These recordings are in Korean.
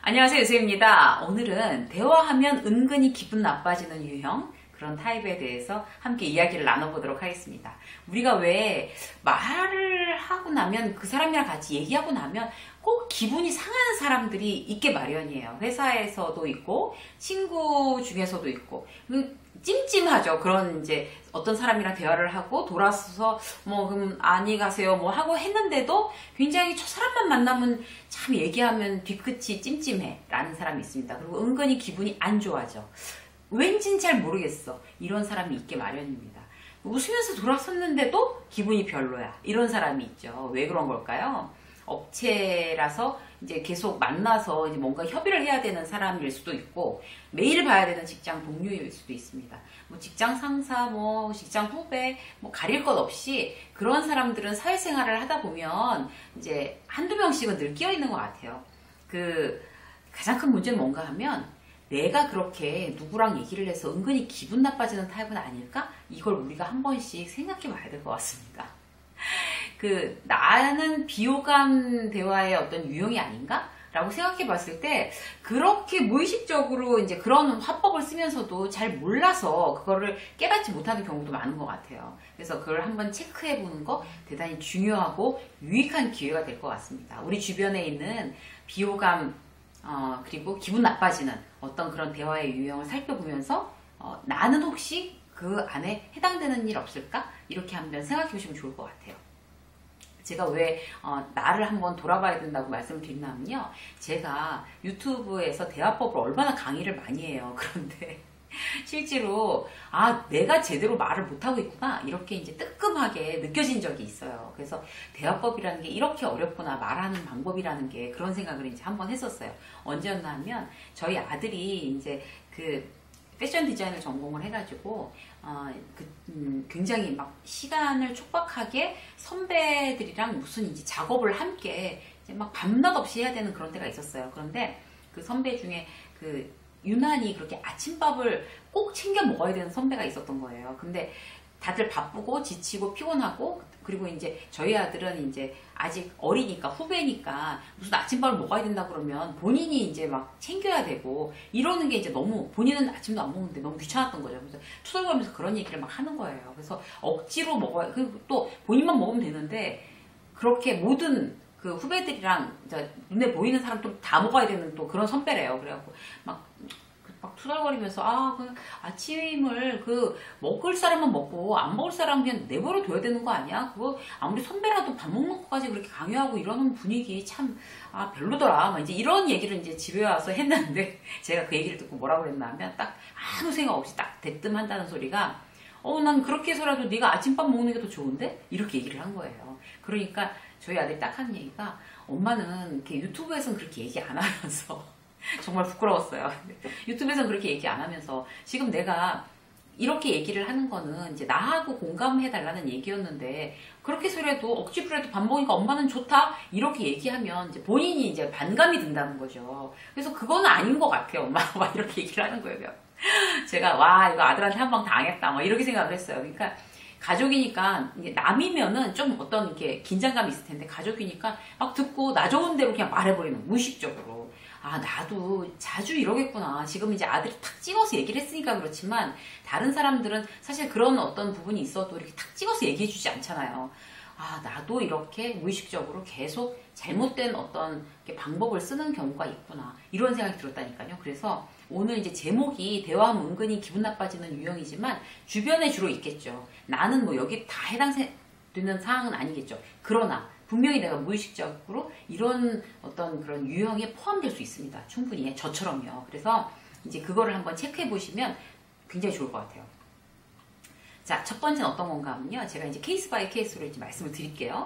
안녕하세요, 유세입니다. 오늘은 대화하면 은근히 기분 나빠지는 유형, 그런 타입에 대해서 함께 이야기를 나눠보도록 하겠습니다. 우리가 왜 말을 하고 나면 그 사람이랑 같이 얘기하고 나면 꼭 기분이 상하는 사람들이 있게 마련이에요. 회사에서도 있고 친구 중에서도 있고 찜찜하죠. 그런 이제 어떤 사람이랑 대화를 하고 돌아서서 그럼 안녕히 가세요 뭐 하고 했는데도 굉장히 저 사람만 만나면 참 얘기하면 뒤끝이 찜찜해 라는 사람이 있습니다. 그리고 은근히 기분이 안 좋아져. 왠진 잘 모르겠어. 이런 사람이 있게 마련입니다. 웃으면서 돌아섰는데도 기분이 별로야. 이런 사람이 있죠. 왜 그런 걸까요? 업체라서 이제 계속 만나서 이제 뭔가 협의를 해야 되는 사람일 수도 있고, 매일 봐야 되는 직장 동료일 수도 있습니다. 직장 상사, 직장 후배, 가릴 것 없이 그런 사람들은 사회생활을 하다 보면 이제 한두 명씩은 늘 끼어 있는 것 같아요. 가장 큰 문제는 뭔가 하면 내가 그렇게 누구랑 얘기를 해서 은근히 기분 나빠지는 타입은 아닐까? 이걸 우리가 한 번씩 생각해 봐야 될 것 같습니다. 나는 비호감 대화의 어떤 유형이 아닌가? 라고 생각해 봤을 때, 그렇게 무의식적으로 이제 그런 화법을 쓰면서도 잘 몰라서 그거를 깨닫지 못하는 경우도 많은 것 같아요. 그래서 그걸 한번 체크해 보는 거 대단히 중요하고 유익한 기회가 될 것 같습니다. 우리 주변에 있는 비호감, 그리고 기분 나빠지는 어떤 그런 대화의 유형을 살펴보면서, 나는 혹시 그 안에 해당되는 일 없을까? 이렇게 한번 생각해 보시면 좋을 것 같아요. 제가 왜 나를 한번 돌아봐야 된다고 말씀을 드리냐면요. 제가 유튜브에서 대화법을 얼마나 강의를 많이 해요. 그런데 실제로 내가 제대로 말을 못하고 있구나 이렇게 이제 뜨끔하게 느껴진 적이 있어요. 그래서 대화법이라는 게 이렇게 어렵구나, 말하는 방법이라는 게, 그런 생각을 이제 한번 했었어요. 언제였나 하면 저희 아들이 이제 패션 디자인을 전공을 해가지고 굉장히 막 시간을 촉박하게 선배들이랑 무슨 이제 작업을 함께 이제 막 밤낮 없이 해야 되는 그런 때가 있었어요. 그런데 그 선배 중에 유난히 그렇게 아침밥을 꼭 챙겨 먹어야 되는 선배가 있었던 거예요. 근데 다들 바쁘고 지치고 피곤하고, 그리고 이제 저희 아들은 이제 아직 어리니까, 후배니까 무슨 아침밥을 먹어야 된다 그러면 본인이 이제 막 챙겨야 되고 이러는 게 이제 너무, 본인은 아침도 안 먹는데 너무 귀찮았던 거죠. 그래서 투덜거리면서 그런 얘기를 막 하는 거예요. 그래서 억지로 먹어야, 그리고 또 본인만 먹으면 되는데 그렇게 모든 그 후배들이랑 눈에 보이는 사람도 다 먹어야 되는 또 그런 선배래요. 그래갖고 막 투덜거리면서 아침을 먹을 사람은 먹고 안 먹을 사람은 그냥 내버려 둬야 되는 거 아니야? 그거 아무리 선배라도 밥 먹는 것까지 그렇게 강요하고 이러는 분위기 참 별로더라. 막 이제 이런 얘기를 이제 집에 와서 했는데, 제가 그 얘기를 듣고 뭐라고 그랬나 하면 딱 아무 생각 없이 딱 대뜸한다는 소리가, 난 그렇게 해서라도 네가 아침밥 먹는 게 더 좋은데? 이렇게 얘기를 한 거예요. 그러니까 저희 아들이 딱 하는 얘기가, 엄마는 이렇게 유튜브에서는 그렇게 얘기 안 하면서 정말 부끄러웠어요. 유튜브에서는 그렇게 얘기 안 하면서 지금 내가 이렇게 얘기를 하는 거는 이제 나하고 공감해달라는 얘기였는데, 그렇게 해서라도 억지로라도 밥 먹으니까 엄마는 좋다 이렇게 얘기하면 이제 본인이 이제 반감이 든다는 거죠. 그래서 그거는 아닌 것 같아요, 엄마가 막 이렇게 얘기를 하는 거예요. 제가 이거 아들한테 한 방 당했다 막 이렇게 생각을 했어요. 그러니까 가족이니까, 이게 남이면은 좀 어떤 이렇게 긴장감이 있을 텐데, 가족이니까 막 듣고 나 좋은 대로 그냥 말해버리는, 무의식적으로. 나도 자주 이러겠구나. 지금 이제 아들이 탁 찍어서 얘기를 했으니까 그렇지만, 다른 사람들은 사실 그런 어떤 부분이 있어도 이렇게 탁 찍어서 얘기해주지 않잖아요. 나도 이렇게 무의식적으로 계속 잘못된 어떤 방법을 쓰는 경우가 있구나. 이런 생각이 들었다니까요. 그래서 오늘 이제 제목이 대화하면 은근히 기분 나빠지는 유형이지만, 주변에 주로 있겠죠. 나는 여기 다 해당되는 상황은 아니겠죠. 그러나 분명히 내가 무의식적으로 이런 어떤 그런 유형에 포함될 수 있습니다. 충분히. 저처럼요. 그래서 이제 그거를 한번 체크해 보시면 굉장히 좋을 것 같아요. 자, 첫 번째는 어떤 건가 하면요. 제가 이제 케이스 바이 케이스로 이제 말씀을 드릴게요.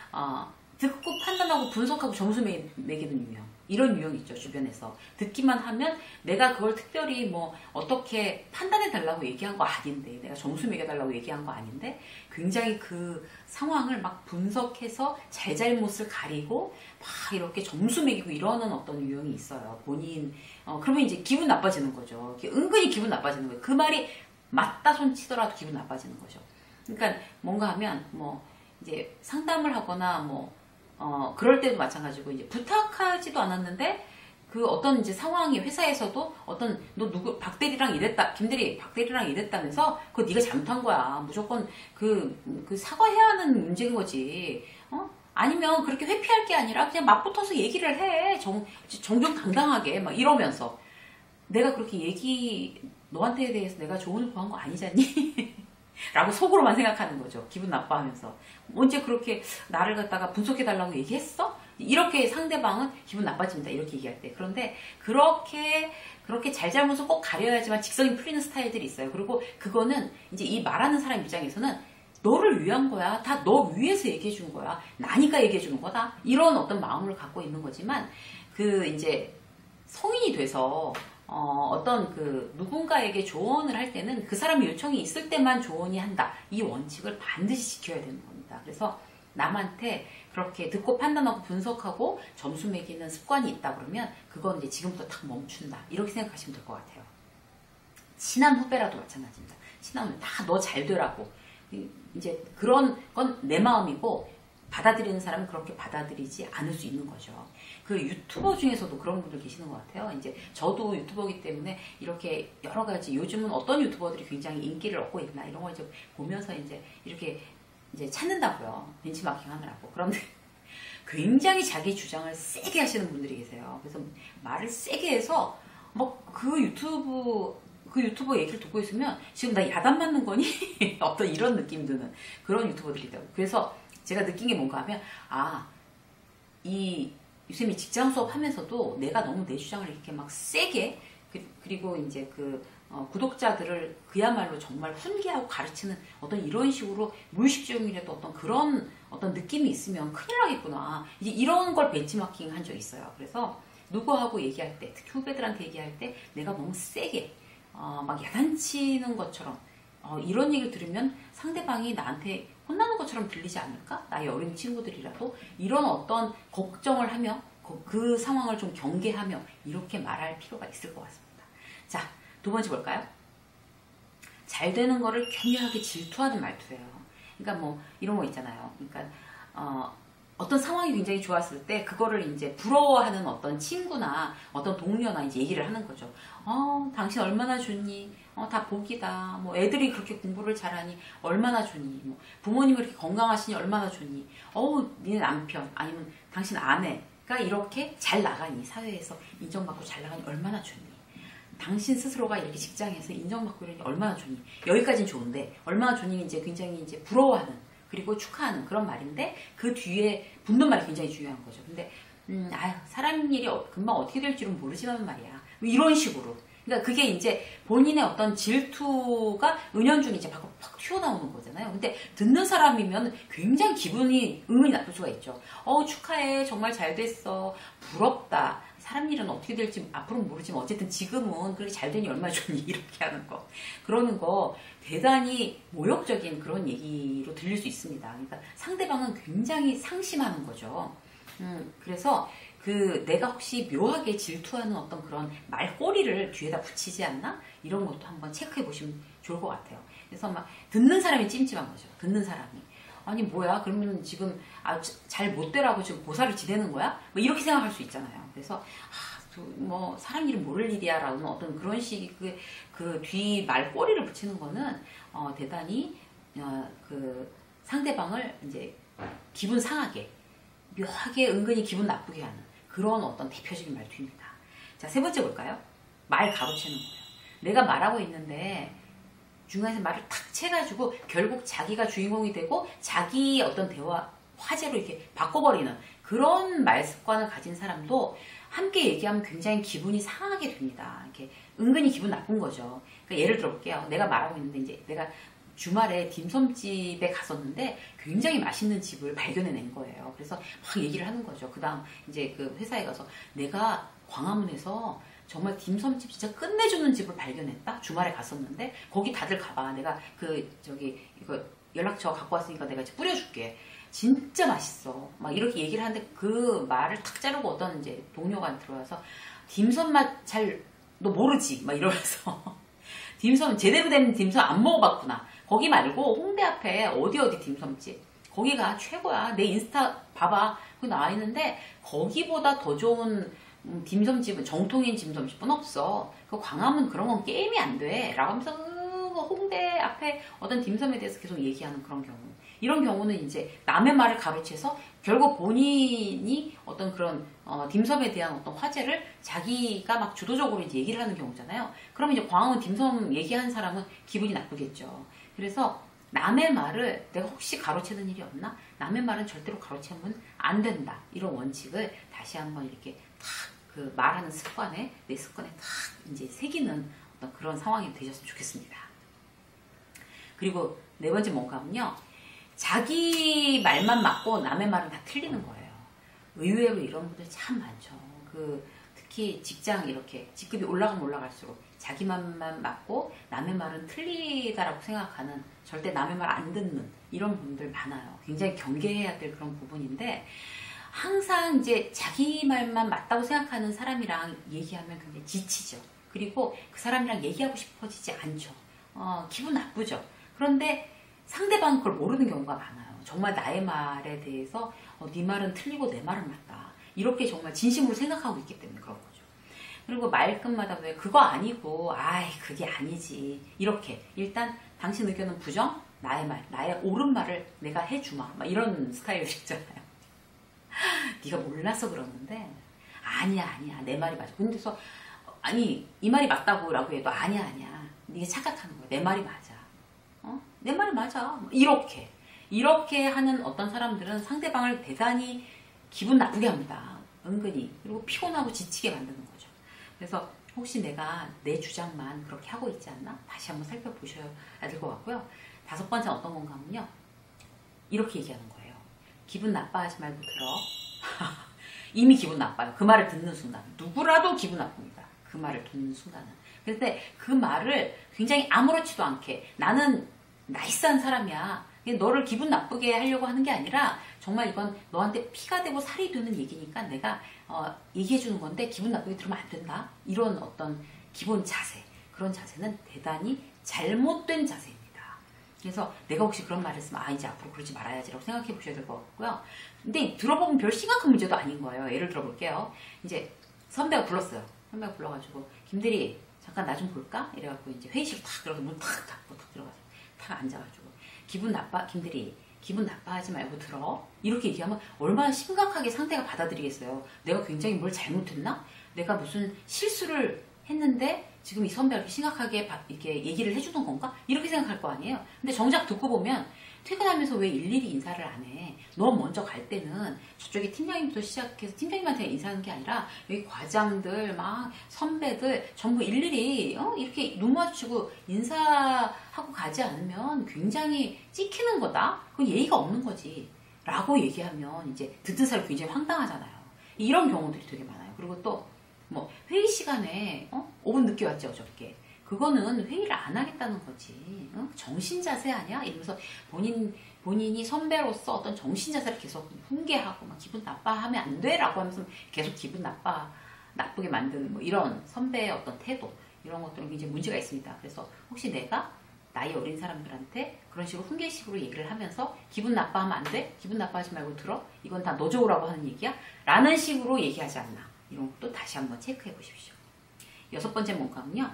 듣고 판단하고 분석하고 점수 매기는 유형. 이런 유형이 있죠, 주변에서. 듣기만 하면 내가 그걸 특별히 어떻게 판단해 달라고 얘기한 거 아닌데, 내가 점수 매겨 달라고 얘기한 거 아닌데, 굉장히 그 상황을 막 분석해서 잘잘못을 가리고 막 이렇게 점수 매기고 이러는 어떤 유형이 있어요. 그러면 이제 기분 나빠지는 거죠. 은근히 기분 나빠지는 거예요. 그 말이 맞다 손 치더라도 기분 나빠지는 거죠. 그러니까 뭔가 하면 이제 상담을 하거나 그럴 때도 마찬가지고, 이제 부탁하지도 않았는데 그 어떤 이제 상황이 회사에서도 어떤 너 누구 박대리랑 이랬다 김대리 박대리랑 이랬다면서 그거 네가 잘못한 거야 무조건 그 사과해야 하는 문제인 거지 아니면 그렇게 회피할 게 아니라 그냥 맞붙어서 얘기를 해 정정당당하게 막 이러면서 내가 그렇게 너한테 대해서 내가 조언을 구한 거 아니잖니 라고 속으로만 생각하는 거죠. 기분 나빠하면서 언제 그렇게 나를 갖다가 분석해달라고 얘기했어? 이렇게 상대방은 기분 나빠집니다. 이렇게 얘기할 때. 그런데 그렇게 잘잘못을 꼭 가려야지만 직성이 풀리는 스타일들이 있어요. 그리고 그거는 이제 이 말하는 사람 입장에서는 너를 위한 거야. 다 너 위해서 얘기해 준 거야. 나니까 얘기해 주는 거다. 이런 어떤 마음을 갖고 있는 거지만 이제 성인이 돼서 어떤 누군가에게 조언을 할 때는 그 사람의 요청이 있을 때만 조언이 한다. 이 원칙을 반드시 지켜야 되는 겁니다. 그래서 남한테 그렇게 듣고 판단하고 분석하고 점수 매기는 습관이 있다 그러면 그건 이제 지금부터 딱 멈춘다. 이렇게 생각하시면 될 것 같아요. 친한 후배라도 마찬가지입니다. 친한 후배 다 너 잘 되라고. 이제 그런 건 내 마음이고 받아들이는 사람은 그렇게 받아들이지 않을 수 있는 거죠. 그 유튜버 중에서도 그런 분들 계시는 것 같아요. 이제 저도 유튜버이기 때문에 이렇게 여러 가지 요즘은 어떤 유튜버들이 굉장히 인기를 얻고 있나 이런 걸 이제 보면서 이제 이렇게 이제 찾는다고요. 벤치마킹 하느라고. 그런데 굉장히 자기 주장을 세게 하시는 분들이 계세요. 그래서 말을 세게 해서 그 유튜버 얘기를 듣고 있으면 지금 나 야단 맞는 거니? 어떤 이런 느낌 드는 그런 유튜버들이 있다고. 그래서 제가 느낀 게 뭔가 하면 이 유쌤이 직장 수업 하면서도 내가 너무 내 주장을 이렇게 막 세게 그리고 이제 구독자들을 그야말로 정말 훈계하고 가르치는 어떤 이런 식으로 무의식적이라도 어떤 그런 어떤 느낌이 있으면 큰일 나겠구나. 이제 이런 걸 벤치마킹 한 적이 있어요. 그래서 누구하고 얘기할 때, 특히 후배들한테 얘기할 때 내가 너무 세게 막 야단치는 것처럼 이런 얘기를 들으면 상대방이 나한테 혼나는 것처럼 들리지 않을까? 나의 어린 친구들이라도 이런 어떤 걱정을 하며 그 상황을 좀 경계하며 이렇게 말할 필요가 있을 것 같습니다. 자, 두 번째 볼까요? 잘 되는 거를 교묘하게 질투하는 말투예요. 그러니까 이런 거 있잖아요. 그러니까 어떤 상황이 굉장히 좋았을 때 그거를 이제 부러워하는 어떤 친구나 어떤 동료나 이제 얘기를 하는 거죠. 당신 얼마나 좋니? 다 복이다. 애들이 그렇게 공부를 잘하니 얼마나 좋니? 부모님이 그렇게 건강하시니 얼마나 좋니? 니네 남편 아니면 당신 아내가 이렇게 잘 나가니 사회에서 인정받고 잘 나가니 얼마나 좋니? 당신 스스로가 이렇게 직장에서 인정받고 이러니 얼마나 좋니? 여기까지는 좋은데 얼마나 좋니? 이제 굉장히 이제 부러워하는 그리고 축하하는 그런 말인데 그 뒤에 붙는 말이 굉장히 중요한 거죠. 근데 사람 일이 금방 어떻게 될 줄은 모르지만 말이야. 이런 식으로. 그러니까 그게 이제 본인의 어떤 질투가 은연중에 이제 밖으로 팍 튀어나오는 거잖아요. 근데 듣는 사람이면 굉장히 기분이 은근히 나쁠 수가 있죠. 축하해. 정말 잘 됐어. 부럽다. 사람 일은 어떻게 될지 앞으로는 모르지만 어쨌든 지금은 그렇게 잘 되니 얼마나 좋니 이렇게 하는 거. 그러는 거 대단히 모욕적인 그런 얘기로 들릴 수 있습니다. 그러니까 상대방은 굉장히 상심하는 거죠. 그래서 내가 혹시 묘하게 질투하는 어떤 그런 말꼬리를 뒤에다 붙이지 않나? 이런 것도 한번 체크해 보시면 좋을 것 같아요. 그래서 듣는 사람이 찜찜한 거죠. 듣는 사람이. 아니 뭐야? 그러면 지금 잘 못 되라고 지금 고사를 지내는 거야? 이렇게 생각할 수 있잖아요. 그래서 사람 일은 모를 일이야 라는 어떤 그런 식의 뒤 말꼬리를 붙이는 거는 대단히 상대방을 이제 기분 상하게 묘하게 은근히 기분 나쁘게 하는 그런 어떤 대표적인 말투입니다. 자, 세 번째 볼까요? 말 가로채는 거예요. 내가 말하고 있는데 중간에서 말을 탁 채가지고 결국 자기가 주인공이 되고 자기 어떤 대화 화제로 이렇게 바꿔버리는 그런 말 습관을 가진 사람도 함께 얘기하면 굉장히 기분이 상하게 됩니다. 이렇게 은근히 기분 나쁜 거죠. 그러니까 예를 들어 볼게요. 내가 말하고 있는데 이제 내가 주말에 딤섬집에 갔었는데 굉장히 맛있는 집을 발견해낸 거예요. 그래서 막 얘기를 하는 거죠. 그 다음 이제 회사에 가서 내가 광화문에서 정말 딤섬집 진짜 끝내주는 집을 발견했다. 주말에 갔었는데 거기 다들 가봐. 내가 이거 연락처 갖고 왔으니까 내가 이제 뿌려줄게. 진짜 맛있어. 막 이렇게 얘기를 하는데 그 말을 탁 자르고 어떤 이제 동료가 들어와서 딤섬 맛 너 모르지? 막 이러면서 딤섬 제대로 된 딤섬 안 먹어봤구나. 거기 말고 홍대 앞에 어디 딤섬집 거기가 최고야. 내 인스타 봐봐. 거기 나와 있는데 거기보다 더 좋은 딤섬집은 정통인 딤섬집은 없어. 그 광화문 그런 건 게임이 안 돼. 라고 하면서 홍대 앞에 어떤 딤섬에 대해서 계속 얘기하는 그런 경우. 이런 경우는 이제 남의 말을 가로채서 결국 본인이 어떤 그런 딤섬에 대한 어떤 화제를 자기가 막 주도적으로 이제 얘기를 하는 경우잖아요. 그러면 이제 광화문 딤섬 얘기하는 사람은 기분이 나쁘겠죠. 그래서 남의 말을 내가 혹시 가로채는 일이 없나? 남의 말은 절대로 가로채면 안 된다. 이런 원칙을 다시 한번 이렇게 탁 그 말하는 습관에, 내 습관에 탁 이제 새기는 어떤 그런 상황이 되셨으면 좋겠습니다. 그리고 네 번째 뭔가 하면요. 자기 말만 맞고 남의 말은 다 틀리는 거예요. 의외로 이런 분들 참 많죠. 특히 직장 이렇게 직급이 올라가면 올라갈수록 자기 말만 맞고 남의 말은 틀리다라고 생각하는, 절대 남의 말 안 듣는 이런 분들 많아요. 굉장히 경계해야 될 그런 부분인데, 항상 이제 자기 말만 맞다고 생각하는 사람이랑 얘기하면 굉장히 지치죠. 그리고 그 사람이랑 얘기하고 싶어지지 않죠. 기분 나쁘죠. 그런데 상대방은 그걸 모르는 경우가 많아요. 정말 나의 말에 대해서 네 말은 틀리고 내 말은 맞다. 이렇게 정말 진심으로 생각하고 있기 때문에 그런 거죠. 그리고 말끝마다 왜 그거 아니고 아이 그게 아니지. 이렇게 일단 당신 의견은 부정, 나의 말, 나의 옳은 말을 내가 해주마. 막 이런 스타일이잖아요. 네가 몰라서 그러는데 아니야 내 말이 맞아. 근데서 아니 이 말이 맞다고 라고 해도 아니야 네가 착각하는 거야. 내 말이 맞아. 내 말이 맞아. 이렇게 하는 어떤 사람들은 상대방을 대단히 기분 나쁘게 합니다. 은근히. 그리고 피곤하고 지치게 만드는 거죠. 그래서 혹시 내가 내 주장만 그렇게 하고 있지 않나? 다시 한번 살펴보셔야 될 것 같고요. 다섯 번째는 어떤 건가 하면요. 이렇게 얘기하는 거예요. 기분 나빠하지 말고 들어. 이미 기분 나빠요. 그 말을 듣는 순간. 누구라도 기분 나쁩니다. 그 말을 듣는 순간은. 그런데 그 말을 굉장히 아무렇지도 않게 나는 나이스한 사람이야. 너를 기분 나쁘게 하려고 하는 게 아니라 정말 이건 너한테 피가 되고 살이 되는 얘기니까 내가 얘기해 주는 건데 기분 나쁘게 들으면 안 된다. 이런 어떤 기본 자세. 그런 자세는 대단히 잘못된 자세입니다. 그래서 내가 혹시 그런 말을 했으면 이제 앞으로 그러지 말아야지라고 생각해 보셔야 될 것 같고요. 근데 들어보면 별 심각한 문제도 아닌 거예요. 예를 들어볼게요. 이제 선배가 불렀어요. 선배가 불러가지고 김대리 잠깐 나 좀 볼까? 이래갖고 이제 회의실로 탁 들어가서 문 탁 닫고 탁 들어가서 탁 앉아가지고 김대리 기분 나빠하지 말고 들어. 이렇게 얘기하면 얼마나 심각하게 상대가 받아들이겠어요. 내가 굉장히 뭘 잘못했나? 내가 무슨 실수를 했는데 지금 이 선배가 이렇게 심각하게 이렇게 얘기를 해주는 건가? 이렇게 생각할 거 아니에요. 근데 정작 듣고 보면 퇴근하면서 왜 일일이 인사를 안 해? 너 먼저 갈 때는 저쪽에 팀장님부터 시작해서 팀장님한테 인사하는 게 아니라 여기 과장들 막 선배들 전부 일일이 이렇게 눈 마주치고 인사하고 가지 않으면 굉장히 찍히는 거다? 그건 예의가 없는 거지. 라고 얘기하면 이제 듣는 사람이 굉장히 황당하잖아요. 이런 경우들이 되게 많아요. 그리고 또 회의 시간에 5분 늦게 왔지 어저께. 그거는 회의를 안 하겠다는 거지. 정신자세 아니야? 이러면서 본인이 선배로서 어떤 정신자세를 계속 훈계하고 막 기분 나빠하면 안 돼 라고 하면서 계속 기분 나쁘게 만드는 이런 선배의 어떤 태도, 이런 것들은 굉장히 문제가 있습니다. 그래서 혹시 내가 나이 어린 사람들한테 그런 식으로 훈계식으로 얘기를 하면서 기분 나빠하면 안 돼? 기분 나빠하지 말고 들어? 이건 다 너 좋으라고 하는 얘기야? 라는 식으로 얘기하지 않나. 이런 것도 다시 한번 체크해 보십시오. 여섯 번째 뭔가는요.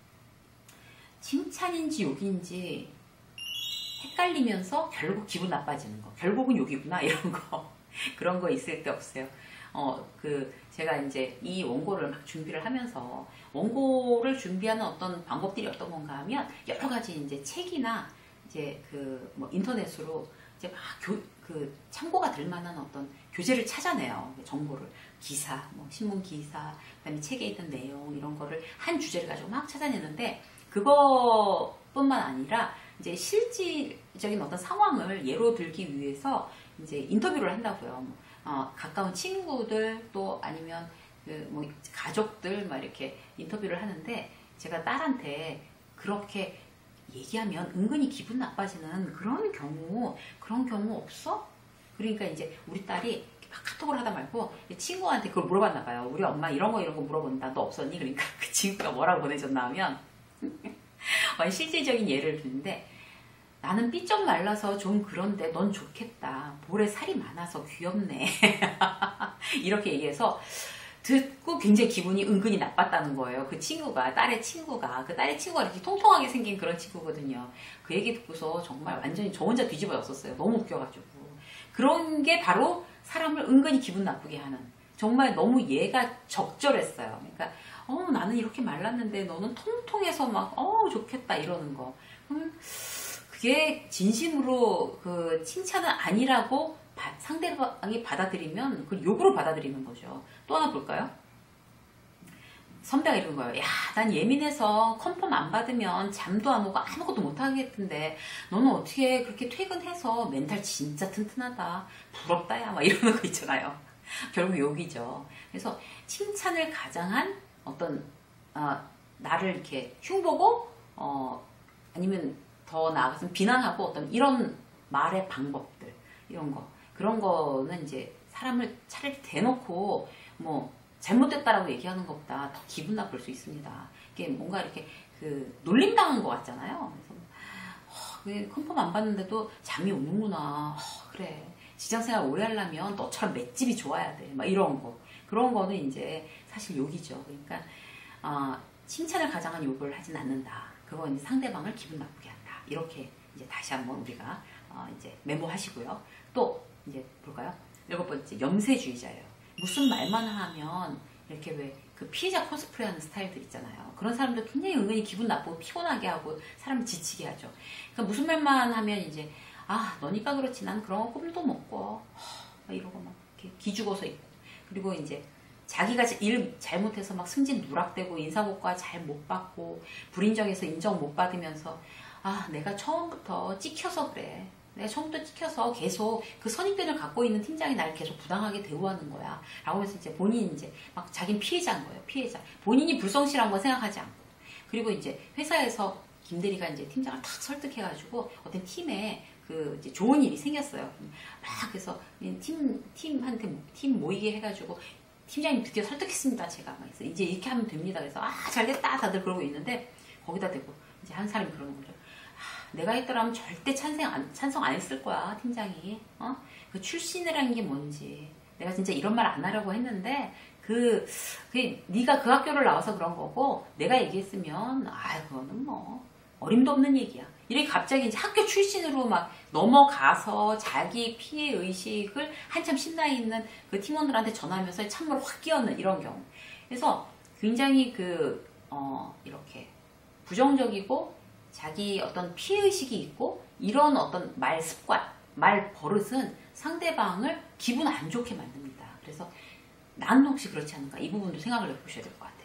칭찬인지 욕인지 헷갈리면서 결국 기분 나빠지는 거. 결국은 욕이구나 이런 거. 그런 거 있을 때 없어요. 제가 이제 이 원고를 막 준비를 하면서 원고를 준비하는 어떤 방법들이 어떤 건가 하면 여러 가지 이제 책이나 이제 인터넷으로 이제 막 참고가 될 만한 어떤 교재를 찾아내요. 정보를. 기사, 신문 기사, 그다음에 책에 있던 내용 이런 거를 한 주제를 가지고 막 찾아내는데 그거뿐만 아니라 이제 실질적인 어떤 상황을 예로 들기 위해서 이제 인터뷰를 한다고요. 가까운 친구들 또 아니면 가족들 막 이렇게 인터뷰를 하는데 제가 딸한테 그렇게 얘기하면 은근히 기분 나빠지는 그런 경우 없어? 그러니까 이제 우리 딸이 막 카톡을 하다 말고 친구한테 그걸 물어봤나 봐요. 우리 엄마 이런 거 물어본다. 너 없었니? 그러니까 그 친구가 뭐라고 보내줬나 하면 실질적인 예를 드는데 나는 삐쩍 말라서 좀 그런데 넌 좋겠다. 볼에 살이 많아서 귀엽네. 이렇게 얘기해서 듣고 굉장히 기분이 은근히 나빴다는 거예요. 그 친구가, 딸의 친구가 이렇게 통통하게 생긴 그런 친구거든요. 그 얘기 듣고서 정말 완전히 저 혼자 뒤집어졌었어요. 너무 웃겨가지고. 그런 게 바로 사람을 은근히 기분 나쁘게 하는, 정말 너무 얘가 적절했어요. 그러니까 나는 이렇게 말랐는데 너는 통통해서 막 좋겠다 이러는 거. 그게 진심으로 그 칭찬은 아니라고 상대방이 받아들이면 그걸 욕으로 받아들이는 거죠. 또 하나 볼까요? 선배가 이런 거예요. 야, 난 예민해서 컨펌 안 받으면 잠도 안 오고 아무것도 못 하겠던데 너는 어떻게 그렇게 퇴근해서 멘탈 진짜 튼튼하다. 부럽다 야. 막 이러는 거 있잖아요. 결국 욕이죠. 그래서 칭찬을 가장한 어떤 나를 이렇게 흉보고 아니면 더 나아가서는 비난하고 어떤 이런 말의 방법들 이런 거 그런 거는 이제 사람을 차라리 대놓고 뭐 잘못됐다라고 얘기하는 것보다 더 기분 나쁠 수 있습니다. 이게 뭔가 이렇게 그 놀림당한 것 같잖아요. 그래서 컨펌 안 받는데도 잠이 오는구나. 그래. 직장생활 오래 하려면 너처럼 맷집이 좋아야 돼. 막 이런 거. 그런 거는 이제 사실 욕이죠. 그러니까 칭찬을 가장한 욕을 하진 않는다. 그건 이제 상대방을 기분 나쁘게 한다. 이렇게 이제 다시 한번 우리가 이제 메모하시고요. 또 이제 볼까요? 7번째, 염세주의자예요. 무슨 말만 하면 이렇게 왜 그 피해자 코스프레 하는 스타일들 있잖아요. 그런 사람들 굉장히 은근히 기분 나쁘고 피곤하게 하고 사람을 지치게 하죠. 그러니까 무슨 말만 하면 이제 너니까 그렇지 난 그런 거 꿈도 못 꿔. 이러고 막 이렇게 기죽어서 있고. 그리고 이제 자기가 일 잘못해서 막 승진 누락되고 인사고과 잘 못 받고 불인정해서 인정 못 받으면서 내가 처음부터 찍혀서 그래. 내가 처음부터 찍혀서 계속 그 선입견을 갖고 있는 팀장이 나를 계속 부당하게 대우하는 거야. 라고 하면서 이제 본인이 이제 막 자기는 피해자인 거예요. 피해자. 본인이 불성실한 건 생각하지 않고. 그리고 이제 회사에서 김대리가 이제 팀장을 탁 설득해가지고 어떤 팀에 그 이제 좋은 일이 생겼어요. 막 그래서 팀 모이게 해가지고 팀장님 드디어 설득했습니다. 제가 막 그래서 이제 이렇게 하면 됩니다. 그래서 잘됐다 다들 그러고 있는데 거기다 대고 이제 한 사람이 그러는 거죠. 내가 했더라면 절대 찬성 안 했을 거야 팀장이. 그 출신이라는 게 뭔지. 내가 진짜 이런 말 안 하려고 했는데 네가 그 학교를 나와서 그런 거고 내가 얘기했으면 그거는 뭐 어림도 없는 얘기야. 이렇게 갑자기 이제 학교 출신으로 막 넘어가서 자기 피해 의식을 한참 신나 있는 그 팀원들한테 전하면서 찬물을 확 끼얹는 이런 경우. 그래서 굉장히 이렇게 부정적이고 자기 어떤 피해의식이 있고 이런 어떤 말 습관, 말 버릇은 상대방을 기분 안 좋게 만듭니다. 그래서 나는 혹시 그렇지 않은가? 이 부분도 생각을 해보셔야 될 것 같아요.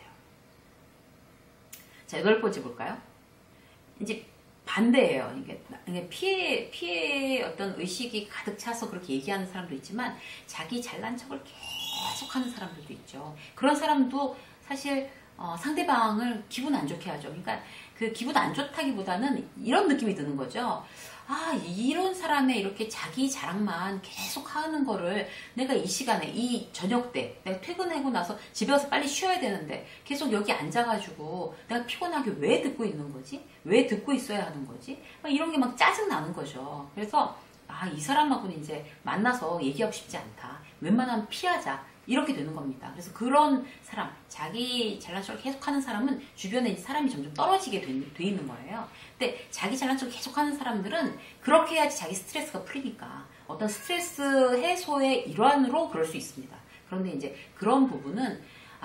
자, 8번째 볼까요? 이제 반대예요. 이게 피해 어떤 의식이 가득 차서 그렇게 얘기하는 사람도 있지만 자기 잘난 척을 계속 하는 사람들도 있죠. 그런 사람도 사실 상대방을 기분 안 좋게 하죠. 그러니까 그 기분 안 좋다기보다는 이런 느낌이 드는 거죠. 이런 사람의 이렇게 자기 자랑만 계속 하는 거를 내가 이 시간에, 이 저녁 때, 내가 퇴근하고 나서 집에 가서 빨리 쉬어야 되는데 계속 여기 앉아가지고 내가 피곤하게 왜 듣고 있는 거지? 왜 듣고 있어야 하는 거지? 막 이런 게 막 짜증나는 거죠. 그래서 이 사람하고는 이제 만나서 얘기하고 싶지 않다. 웬만하면 피하자. 이렇게 되는 겁니다. 그래서 그런 사람, 자기 잘난 척을 계속하는 사람은 주변에 사람이 점점 떨어지게 돼 있는 거예요. 근데 자기 잘난 척을 계속하는 사람들은 그렇게 해야지 자기 스트레스가 풀리니까 어떤 스트레스 해소의 일환으로 그럴 수 있습니다. 그런데 이제 그런 부분은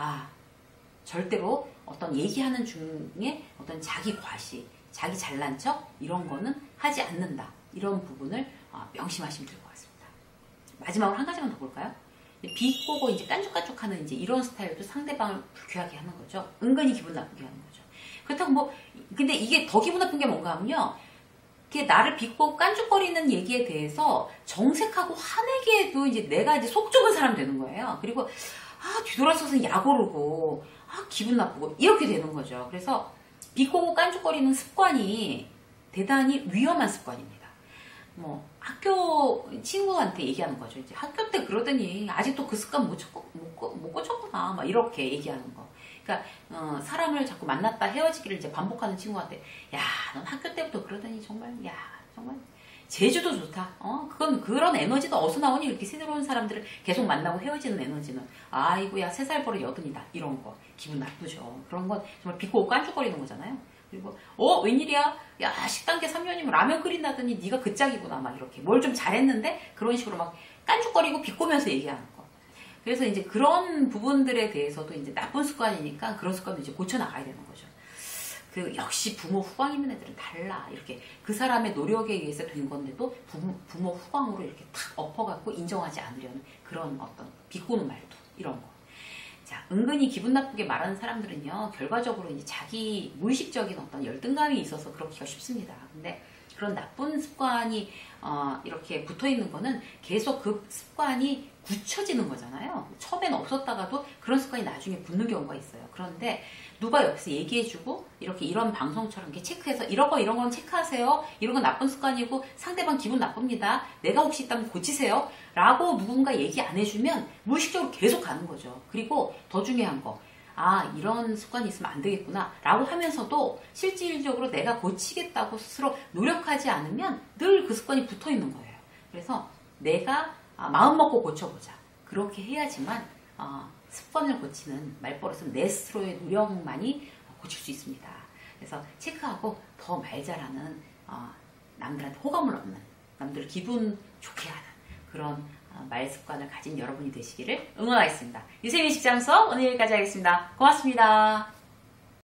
절대로 어떤 얘기하는 중에 어떤 자기 과시, 자기 잘난 척 이런 거는 하지 않는다. 이런 부분을 명심하시면 될 것 같습니다. 마지막으로 한 가지만 더 볼까요? 비꼬고 이제 깐죽깐죽하는 이제 이런 스타일도 상대방을 불쾌하게 하는 거죠. 은근히 기분 나쁘게 하는 거죠. 그렇다고 근데 이게 더 기분 나쁜 게 뭔가 하면요. 이렇게 나를 비꼬고 깐죽거리는 얘기에 대해서 정색하고 화내게 해도 이제 내가 이제 속 좁은 사람 되는 거예요. 그리고 뒤돌아서서 약오르고 기분 나쁘고 이렇게 되는 거죠. 그래서 비꼬고 깐죽거리는 습관이 대단히 위험한 습관입니다. 학교 친구한테 얘기하는 거죠. 이제 학교 때 그러더니 아직도 그 습관 못 고쳤구나. 막 이렇게 얘기하는 거. 그러니까 사람을 자꾸 만났다 헤어지기를 이제 반복하는 친구한테 넌 학교 때부터 그러더니 정말 제주도 좋다. 그건 그런 에너지도 어디서 나오니? 이렇게 새로운 사람들을 계속 만나고 헤어지는 에너지는 아이고야 3살 버릇 80이다 이런 거 기분 나쁘죠. 그런 건 정말 비꼬고 깐죽거리는 거잖아요. 그리고 웬일이야? 야 식당계 3년이면 라면 끓인다더니 네가 그 짝이구나 막 이렇게 뭘 좀 잘했는데 그런 식으로 막 깐죽거리고 비꼬면서 얘기하는 거. 그래서 이제 그런 부분들에 대해서도 이제 나쁜 습관이니까 그런 습관도 이제 고쳐 나가야 되는 거죠. 그 역시 부모 후광 있는 애들은 달라. 이렇게 그 사람의 노력에 의해서 된 건데도 부모 후광으로 이렇게 탁 엎어갖고 인정하지 않으려는 그런 어떤 비꼬는 말도 이런 거. 자, 은근히 기분 나쁘게 말하는 사람들은요, 결과적으로 이제 자기 무의식적인 어떤 열등감이 있어서 그렇기가 쉽습니다. 근데 그런 나쁜 습관이 이렇게 붙어 있는 거는 계속 그 습관이 굳혀지는 거잖아요. 처음에는 없었다가도 그런 습관이 나중에 붙는 경우가 있어요. 그런데 누가 옆에서 얘기해주고 이렇게 이런 방송처럼 이렇게 체크해서 이런 건 체크하세요. 이런 건 나쁜 습관이고 상대방 기분 나쁩니다. 내가 혹시 있다면 고치세요. 라고 누군가 얘기 안 해주면 무의식적으로 계속 가는 거죠. 그리고 더 중요한 거. 이런 습관이 있으면 안 되겠구나 라고 하면서도 실질적으로 내가 고치겠다고 스스로 노력하지 않으면 늘 그 습관이 붙어 있는 거예요. 그래서 내가 마음 먹고 고쳐보자. 그렇게 해야지만 습관을 고치는 말버릇은 내 스스로의 노력만이 고칠 수 있습니다. 그래서 체크하고 더 말 잘하는 남들한테 호감을 얻는 남들 기분 좋게 하는 그런 말 습관을 가진 여러분이 되시기를 응원하겠습니다. 유세민 직장 수업 오늘 여기까지 하겠습니다. 고맙습니다.